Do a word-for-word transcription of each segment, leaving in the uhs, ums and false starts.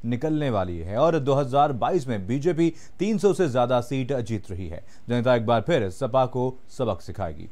निकलने वाली है और दो हज़ार बाईस में बीजेपी तीन सौ से ज्यादा सीट जीत रही है। जनता एक बार फिर सपा को सबक सिखाएगी।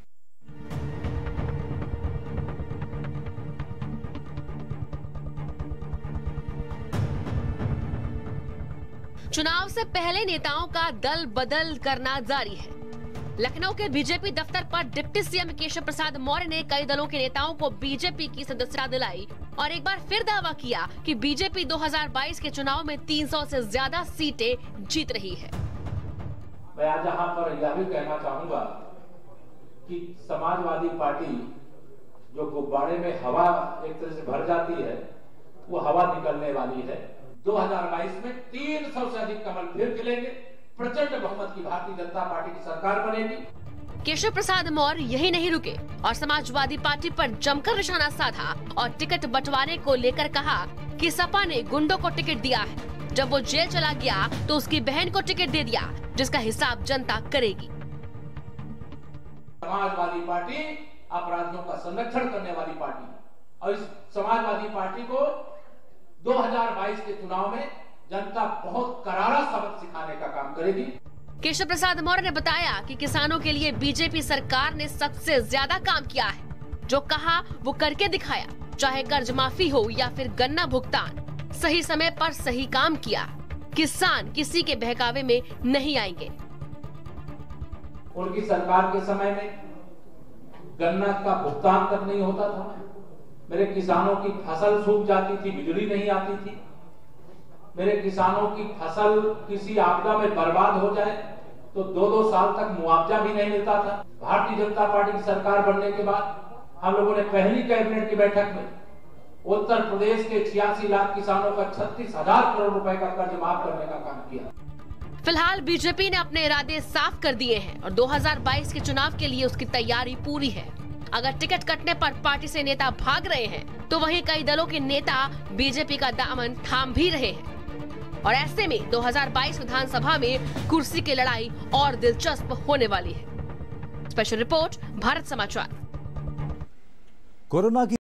चुनाव से पहले नेताओं का दल बदल करना जारी है। लखनऊ के बीजेपी दफ्तर पर डिप्टी सीएम केशव प्रसाद मौर्य ने कई दलों के नेताओं को बीजेपी की सदस्यता दिलाई और एक बार फिर दावा किया कि बीजेपी दो हज़ार बाईस के चुनाव में तीन सौ से ज्यादा सीटें जीत रही है। मैं आज यहाँ पर यह भी कहना चाहूंगा कि समाजवादी पार्टी जो गुब्बारे में हवा एक तरह से भर जाती है, वो हवा निकलने वाली है। दो हज़ार बाईस में तीन सौ से अधिक कमल फिर खिलेंगे, प्रचंड बहुमत की भारतीय जनता पार्टी की सरकार बनेगी। केशव प्रसाद मौर्य यही नहीं रुके और समाजवादी पार्टी पर जमकर निशाना साधा और टिकट बंटवारे को लेकर कहा कि सपा ने गुंडों को टिकट दिया है। जब वो जेल चला गया तो उसकी बहन को टिकट दे दिया, जिसका हिसाब जनता करेगी। समाजवादी पार्टी अपराधियों का संरक्षण करने वाली पार्टी और इस समाजवादी पार्टी को दो हज़ार बाईस के चुनाव में जनता बहुत करारा सबक सिखाने का काम करेगी। केशव प्रसाद मौर्य ने बताया कि किसानों के लिए बीजेपी सरकार ने सबसे ज्यादा काम किया है। जो कहा वो करके दिखाया, चाहे कर्ज माफी हो या फिर गन्ना भुगतान, सही समय पर सही काम किया। किसान किसी के बहकावे में नहीं आएंगे। उनकी सरकार के समय में गन्ना का भुगतान तक नहीं होता था। मेरे किसानों की फसल सूख जाती थी, बिजली नहीं आती थी। मेरे किसानों की फसल किसी आपदा में बर्बाद हो जाए तो दो दो साल तक मुआवजा भी नहीं मिलता था। भारतीय जनता पार्टी की सरकार बनने के बाद हम लोगों ने पहली कैबिनेट की बैठक में उत्तर प्रदेश के छियासी लाख किसानों का छत्तीस हजार करोड़ रुपए का कर्ज माफ करने का काम किया। फिलहाल बीजेपी ने अपने इरादे साफ कर दिए हैं और दो हज़ार बाईस के चुनाव के लिए उसकी तैयारी पूरी है। अगर टिकट कटने पर पार्टी से नेता भाग रहे हैं तो वहीं कई दलों के नेता बीजेपी का दामन थाम भी रहे हैं और ऐसे में दो हज़ार बाईस विधानसभा में कुर्सी की लड़ाई और दिलचस्प होने वाली है। स्पेशल रिपोर्ट, भारत समाचार। कोरोना की